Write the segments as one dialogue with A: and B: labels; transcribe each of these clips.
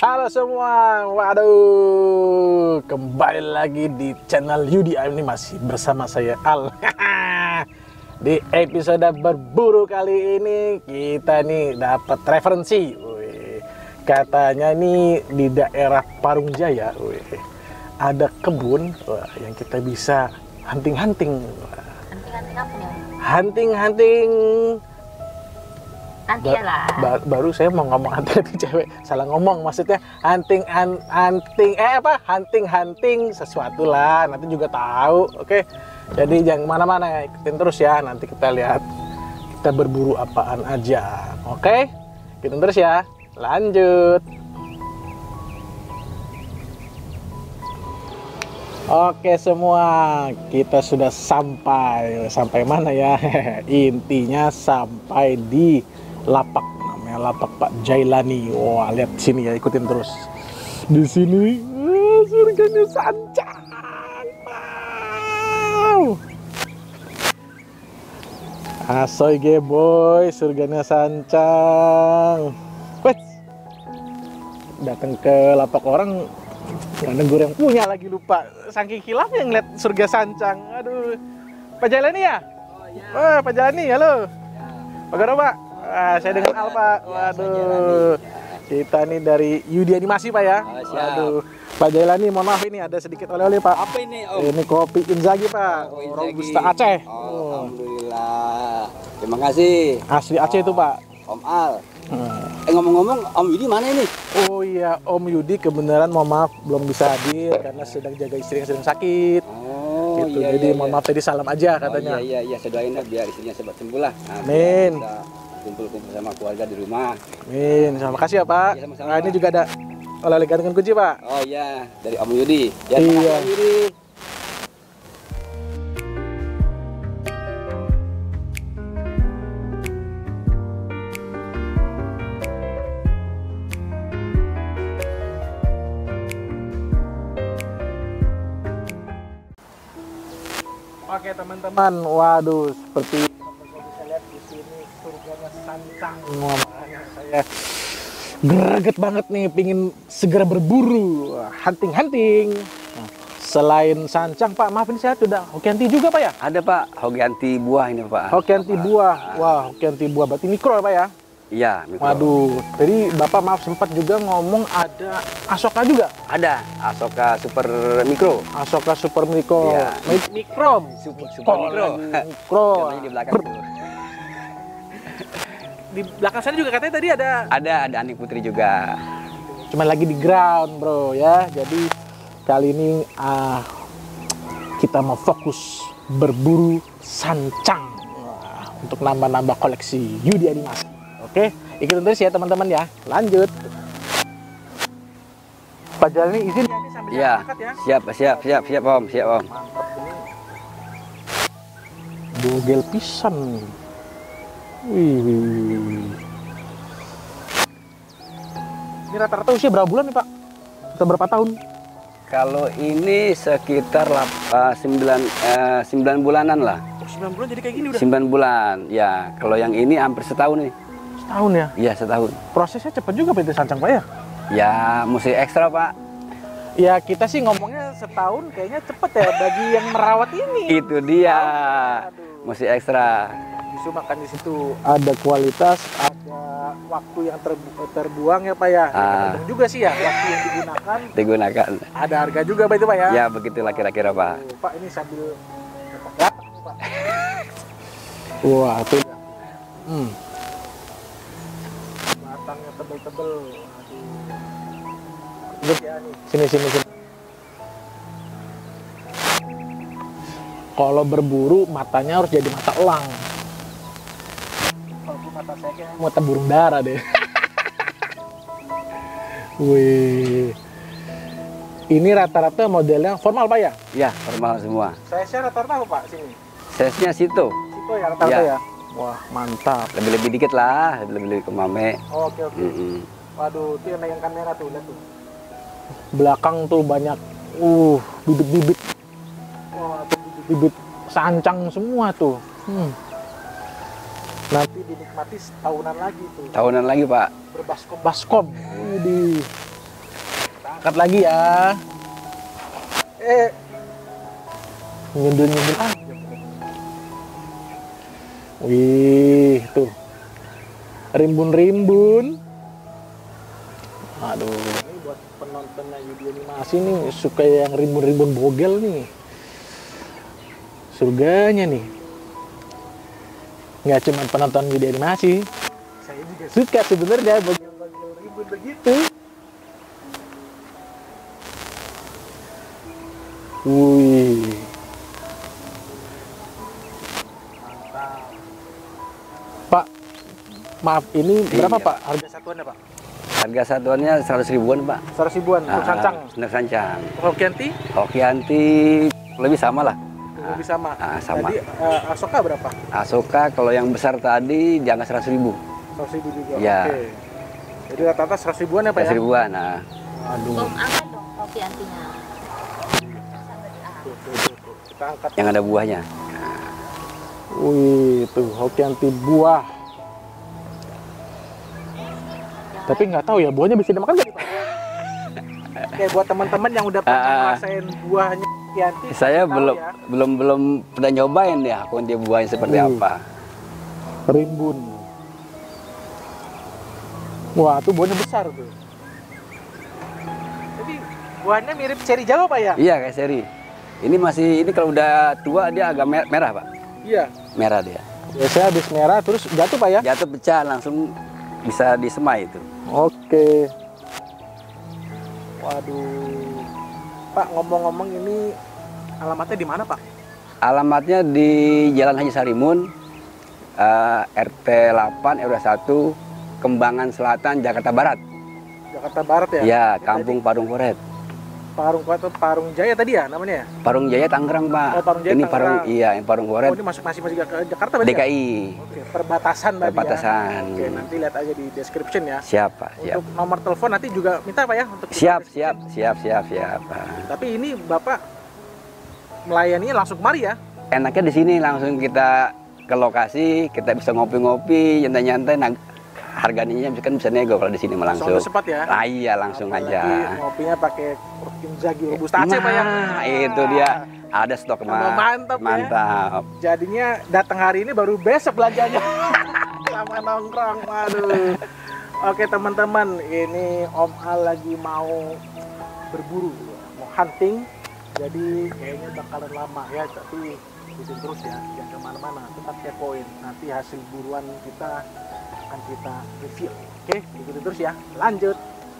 A: Halo semua, waduh, kembali lagi di channel Yudi. Ini masih bersama saya Al. Di episode berburu kali ini kita nih dapat referensi. Wih, katanya nih di daerah Parung Jaya, wih, ada kebun yang kita bisa hunting-hunting.
B: Hunting-hunting apa nih?
A: Hunting-hunting.
B: Nanti ya lah.
A: Baru saya mau ngomong hunting cewek, salah ngomong, maksudnya hunting sesuatu lah, nanti juga tahu. Oke, jadi jangan kemana-mana, ikutin terus ya, nanti kita lihat kita berburu apaan aja. Oke, ikutin terus ya, lanjut. Oke semua, kita sudah sampai mana ya? Intinya sampai di lapak, namanya lapak Pak Jailani. Wah, lihat sini ya, ikutin terus. Di sini surganya Sancang. Wow. Asoy ge boy, surganya Sancang. Wes, datang ke lapak orang nggak negur yang punya lagi, lupa. Saking kilafnya ngeliat surga Sancang. Aduh, Pak Jailani ya?
C: Oh iya.
A: Oh, Pak Jailani, halo.
C: Ya.
A: Pak Garo, Pak. Saya dengan Al, Pak. Waduh, kita nih dari Yudi Animasi, Pak ya. Waduh, Pak Jailani, mohon maaf ini ada sedikit oleh-oleh, Pak.
C: Apa ini, Om?
A: Ini kopi Inzaghi, Pak.
C: Oh, Inzaghi.
A: Robusta Aceh.
C: Alhamdulillah. Terima kasih.
A: Asli Aceh itu, Pak.
C: Om Al. Ngomong-ngomong, Om Yudi mana ini?
A: Oh iya, Om Yudi kebenaran mohon maaf belum bisa hadir karena sedang jaga istri yang sedang sakit.
C: Oh
A: Gitu.
C: iya.
A: Jadi
C: iya,
A: mohon
C: iya.
A: maaf tadi salam aja katanya.
C: Oh, iya. Saya doain dah biar istrinya cepat sembuh lah. Nah,
A: Amin.
C: biar bisa kumpul-kumpul sama keluarga di rumah.
A: Amin. Terima kasih ya, Pak.
C: Iya, sama-sama,
A: Nah, ini
C: Pak.
A: juga ada oleh-oleh gantungan kunci, Pak.
C: Oh iya, dari Om Yudi. Ya,
A: Iya.
C: terima kasih, Om Yudi.
A: Oke teman-teman, waduh, seperti teman-teman bisa lihat di sini surganya Sancang. Wah, makanya saya greget banget nih, pingin segera berburu, hunting. Nah, selain Sancang, Pak, maaf ini saya sudah hokianti juga, Pak ya?
C: Ada Pak, hokianti buah ini Pak.
A: Hokianti buah, wah, hokianti buah, berarti mikro ya, Pak ya?
C: Iya, mikro.
A: Waduh, tadi Bapak maaf sempat juga ngomong ada Asoka juga?
C: Ada Asoka Super Mikro.
A: Asoka Super Mikro,
C: Iya.
A: Mikro,
C: Super
A: Mikro.
C: Mikro. Contohnya di belakang tuh.
A: Di belakang sana juga katanya tadi ada.
C: Ada Ani Putri juga.
A: Cuman lagi di ground, bro ya. Jadi kali ini kita mau fokus berburu Sancang. Wah, untuk nambah-nambah koleksi Yudi Animasi. Oke, ikutin terus ya teman-teman ya. Lanjut. Pak Jalani izin ya, ini sambil
C: Iya.
A: angkat ya.
C: Siap Om, siap Om.
A: Mantap ini. Bogel pisan. Wih. Ini rata-rata usia berapa bulan nih, Pak? Atau berapa tahun?
C: Kalau ini sekitar 9 bulanan lah.
A: Oh, 9 bulan jadi kayak gini udah.
C: 9 bulan. Ya, kalau yang ini hampir setahun nih.
A: Setahun ya?
C: Iya, setahun.
A: Prosesnya cepat juga PT Sancang, Pak ya?
C: Ya, mesti ekstra, Pak.
A: Ya kita sih ngomongnya setahun kayaknya cepet ya bagi yang merawat ini.
C: Itu dia.
A: Aduh.
C: Mesti ekstra.
A: Justru makan di situ ada kualitas, ada waktu yang terbuang ya, Pak ya. Tergantung juga sih ya waktu yang
C: Digunakan.
A: ada harga juga, Pak, itu, Pak ya.
C: Ya, begitulah kira-kira, Pak.
A: Tuh, Pak ini sambil datang, Pak. Wah, tuh. Batangnya tebel-tebel. Aduh. Ya, nih. Sini. Kalau berburu matanya harus jadi mata elang. Kalau mata saya kayak mata burung dara deh. Wih. Ini rata-rata modelnya formal, Pak ya?
C: Ya, formal semua.
A: Saya rata-rata apa, Pak, sini?
C: Size-nya situ.
A: Situ ya rata-rata
C: Ya.
A: ya? Wah, mantap.
C: Lebih-lebih dikit lah, lebih-lebih ke mame.
A: Oke.
C: Mm-mm.
A: Waduh, itu yang megang kamera tuh, lihat tuh. Belakang tuh banyak, bibit-bibit. Wah, tuh bibit-bibit Sancang semua tuh. Nanti dinikmati setahunan lagi tuh.
C: Tahunan lagi, Pak.
A: Berbaskom-baskom. Widih. Angkat lagi ya. Nyundul-nyundul ah. Wih, tuh. Rimbun-rimbun. Aduh, ini buat penontonnya Yudi Animasi nih, suka yang rimbun-rimbun bogel nih. Surganya nih. Nggak cuma penonton Yudi Animasi. Saya juga suka sebenarnya bogel-bogel rimbun begitu. Wih. Mantap. Pak, maaf, ini berapa
C: Iya.
A: Pak harga satuannya Pak?
C: Harga satuannya 100 ribuan, Pak.
A: 100 ribuan untuk sancang.
C: Untuk sancang.
A: Hokianti
C: Hokianti lebih sama lah.
A: lebih sama.
C: Sama.
A: Jadi Asoka berapa?
C: Asoka kalau yang besar tadi di angka 100 ribu.
A: 100 ribu juga.
C: Ya.
A: Oke. Jadi rata-rata 100 ribuan ya Pak
C: 100
A: ya?
C: ribuan. Nah.
A: Aduh.
B: Bom angkat dong Hokiantinya.
A: Tuh. Kita angkat.
C: Yang ada buahnya.
A: Wih, tuh Hokianti buah. Tapi nggak tahu ya buahnya bisa dimakan nggak nih, Pak? Kayak buat teman-teman yang udah pernah ngerasain buahnya Hokianti.
C: Saya
A: tahu ya.
C: belum pernah nyobain ya dia buahnya seperti apa.
A: Rimbun. Wah, tuh buahnya besar tuh. Jadi buahnya mirip ceri Jawa Pak ya?
C: Iya kayak seri. Ini kalau udah tua dia agak merah, Pak.
A: Iya.
C: Merah dia.
A: Biasanya habis merah terus jatuh Pak ya?
C: Jatuh pecah langsung bisa disemai itu.
A: Oke. Waduh. Pak, ngomong-ngomong ini alamatnya di mana Pak?
C: Alamatnya di Jalan Haji Sarimun, RT 8 RW 1, Kembangan Selatan, Jakarta Barat.
A: Jakarta Barat ya?
C: Ya,
A: Ini
C: Kampung Parung Koret.
A: tadi Parung Jaya tadi ya namanya?
C: Parung Jaya Tangerang, Pak.
A: Oh, Parung Jaya
C: ini
A: Tangerang.
C: Yang Parung Koret.
A: Oh, ini masih ke Jakarta berarti ya?
C: DKI.
A: Oke, perbatasan berarti
C: Perbatasan.
A: ya? Oke, nanti lihat aja di description ya.
C: Siap, Pak. Siap.
A: Untuk nomor telepon nanti juga minta Pak ya? Untuk
C: Siap,
A: description.
C: siap, Pak.
A: Tapi ini Bapak melayaninya langsung kemari ya?
C: Enaknya di sini langsung kita ke lokasi, kita bisa ngopi-ngopi, nyantai-nyantai. Harganya misalkan bisa nego kalau di sini langsung.
A: Sempat ya?
C: Ah, iya, langsung
A: Apalagi
C: aja.
A: ngopinya pakai Inzaghi Robusta Aceh Pak ya?
C: Itu dia. Ada stok, Mas.
A: Mantap ya.
C: Mantap.
A: Jadinya datang hari ini baru besok belanjanya. Sama nongkrong, waduh. Oke teman-teman, ini Om Al lagi mau berburu, mau hunting. Jadi kayaknya bakalan lama ya, tapi ikutin terus ya, jangan kemana-mana, tetap kepoin. Nanti hasil buruan kita akan kita review. Oke, ikutin terus ya. Lanjut.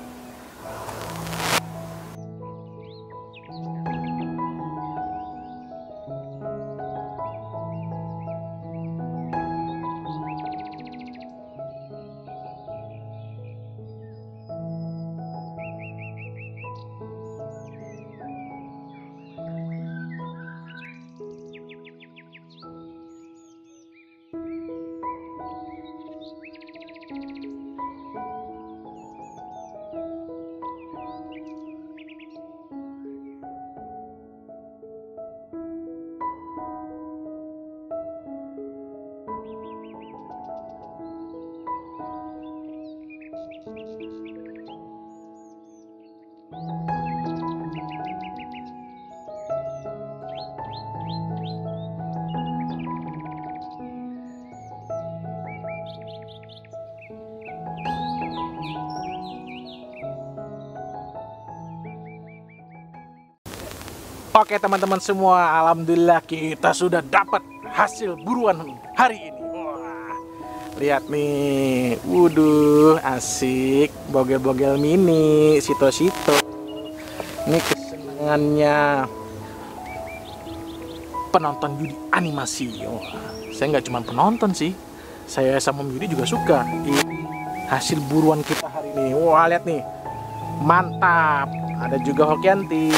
A: Oke teman-teman semua, alhamdulillah kita sudah dapat hasil buruan hari ini. Wah, lihat nih, wuduh, asik, bogel-bogel mini, sito-sito. Ini kesenangannya penonton Yudi Animasi. Wah, saya nggak cuma penonton sih, saya sama Yudi juga suka. Ini hasil buruan kita hari ini. Wah, lihat nih, mantap. Ada juga Hokianti.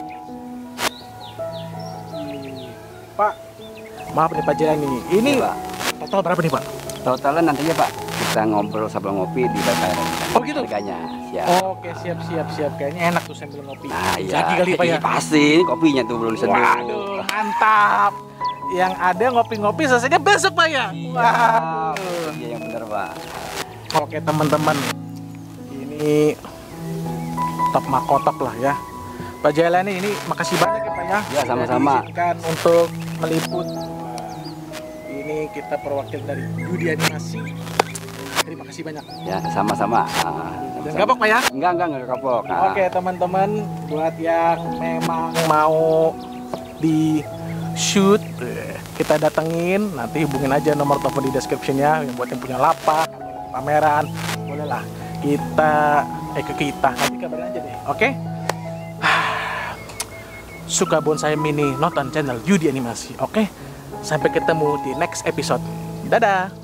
A: Pak, maaf nih Pak Jalan ini
C: Pak.
A: total berapa nih Pak?
C: Totalnya nantinya, Pak, kita ngobrol sambil ngopi di bazaar.
A: Oh gitu?
C: Harganya, siap.
A: Oke, siap. Kayaknya enak tuh sambil ngopi.
C: Nah, iya.
A: Lagi kali Pak ya?
C: Iya, pasti, kopinya tuh belum diseduh.
A: Waduh, mantap. Yang ada ngopi-ngopi selesainya besok Pak ya? Waduh.
C: Iya, yang benar, Pak.
A: Oke teman-teman, ini top makotop lah ya. Pak Jailani ini makasih banyak ya Pak ya.
C: Ya, sama-sama.
A: Diizinkan untuk meliput. Ini kita perwakilan dari Yudi Animasi. Terima kasih banyak.
C: Ya, sama-sama.
A: Dan kapok Pak ya?
C: Enggak kapok.
A: Oke teman-teman, buat yang memang mau di shoot, kita datengin, nanti hubungin aja nomor telepon di description-nya. Yang buat yang punya lapak, pameran, bolehlah ke kita, nanti kabarin aja deh, oke? Suka bonsai mini, nonton channel Yudi Animasi, oke? Sampai ketemu di next episode. Dadah!